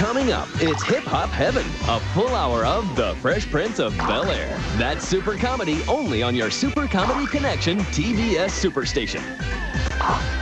Coming up, it's Hip Hop Heaven, a full hour of The Fresh Prince of Bel-Air. That's super comedy only on your Super Comedy Connection TBS Superstation.